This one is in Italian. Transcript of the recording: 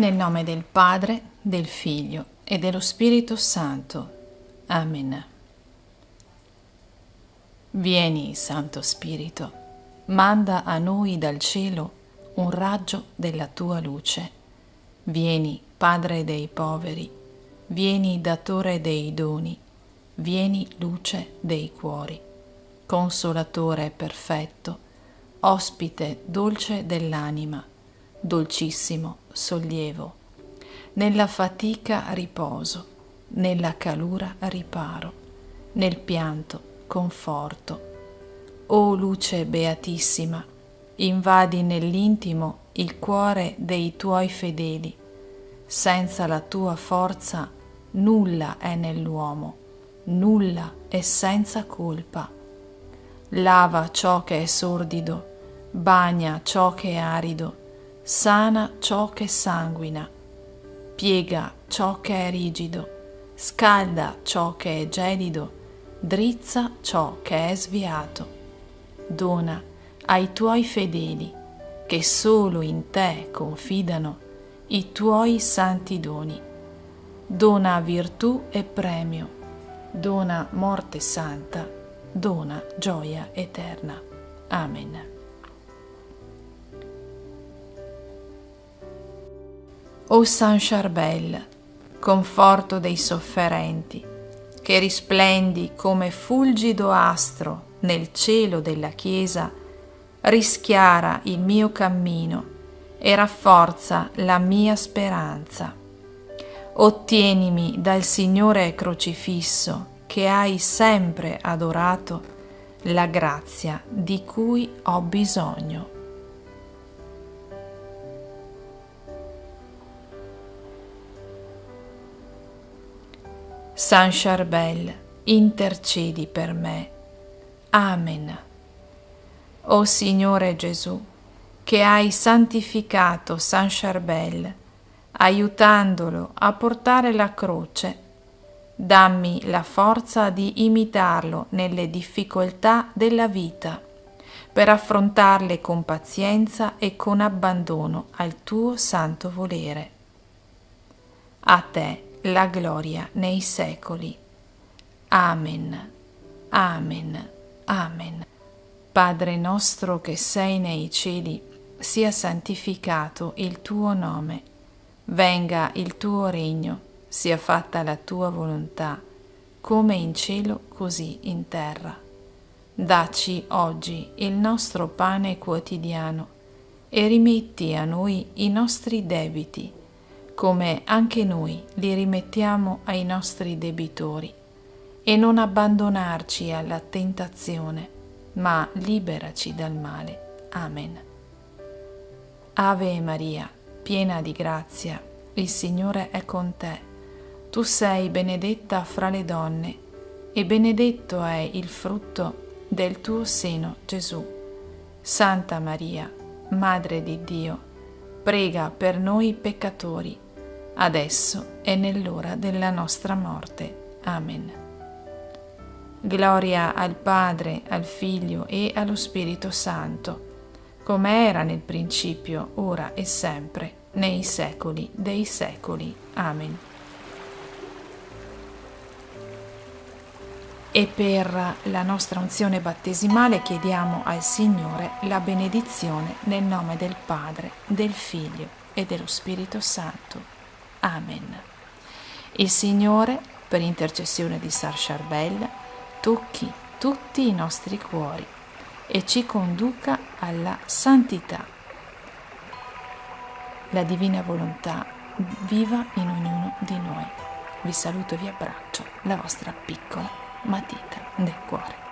Nel nome del Padre, del Figlio e dello Spirito Santo. Amen. Vieni, Santo Spirito, manda a noi dal cielo un raggio della tua luce. Vieni, Padre dei poveri, vieni, datore dei doni, vieni, luce dei cuori, consolatore perfetto, ospite dolce dell'anima, dolcissimo sollievo, nella fatica riposo, nella calura riparo, nel pianto conforto. O luce beatissima, invadi nell'intimo il cuore dei tuoi fedeli. Senza la tua forza nulla è nell'uomo, nulla è senza colpa. Lava ciò che è sordido, bagna ciò che è arido, sana ciò che sanguina, piega ciò che è rigido, scalda ciò che è gelido, drizza ciò che è sviato. Dona ai tuoi fedeli, che solo in te confidano, i tuoi santi doni. Dona virtù e premio, dona morte santa, dona gioia eterna. Amen. O San Charbel, conforto dei sofferenti, che risplendi come fulgido astro nel cielo della Chiesa, rischiara il mio cammino e rafforza la mia speranza. Ottienimi dal Signore crocifisso, che hai sempre adorato, la grazia di cui ho bisogno. San Charbel, intercedi per me. Amen. O Signore Gesù, che hai santificato San Charbel, aiutandolo a portare la croce, dammi la forza di imitarlo nelle difficoltà della vita, per affrontarle con pazienza e con abbandono al tuo santo volere. A te la gloria nei secoli. Amen. Amen. Amen. Padre nostro che sei nei cieli, sia santificato il tuo nome. Venga il tuo regno, sia fatta la tua volontà, come in cielo così in terra. Dacci oggi il nostro pane quotidiano e rimetti a noi i nostri debiti, come anche noi li rimettiamo ai nostri debitori, e non abbandonarci alla tentazione, ma liberaci dal male. Amen. Ave Maria, piena di grazia, il Signore è con te. Tu sei benedetta fra le donne, e benedetto è il frutto del tuo seno, Gesù. Santa Maria, Madre di Dio, prega per noi peccatori, adesso e nell'ora della nostra morte. Amen. Gloria al Padre, al Figlio e allo Spirito Santo, come era nel principio, ora e sempre, nei secoli dei secoli. Amen. E per la nostra unzione battesimale chiediamo al Signore la benedizione nel nome del Padre, del Figlio e dello Spirito Santo. Amen. Il Signore, per intercessione di San Charbel, tocchi tutti i nostri cuori e ci conduca alla santità. La divina volontà viva in ognuno di noi. Vi saluto e vi abbraccio, la vostra piccola matita del cuore.